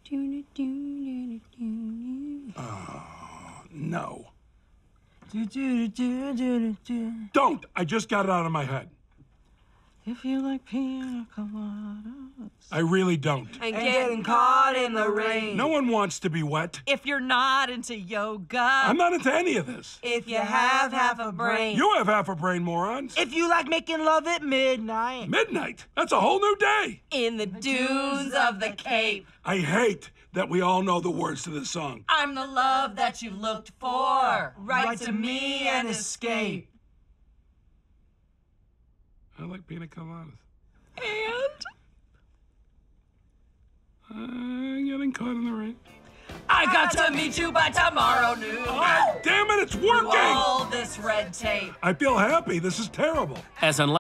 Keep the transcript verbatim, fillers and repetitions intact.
Oh, no. Don't! I just got it out of my head. If you like pina coladas. I really don't. And getting caught in the rain. No one wants to be wet. If you're not into yoga. I'm not into any of this. If you have half a brain. You have half a brain, morons. If you like making love at midnight. Midnight? That's a whole new day. In the dunes of the Cape. I hate that we all know the words to this song. I'm the love that you looked for. Write, Write to me and escape. I like pina coladas. And? I'm getting caught in the rain. I got to meet you by tomorrow noon. Oh, damn it, it's working! All this red tape. I feel happy. This is terrible. As unless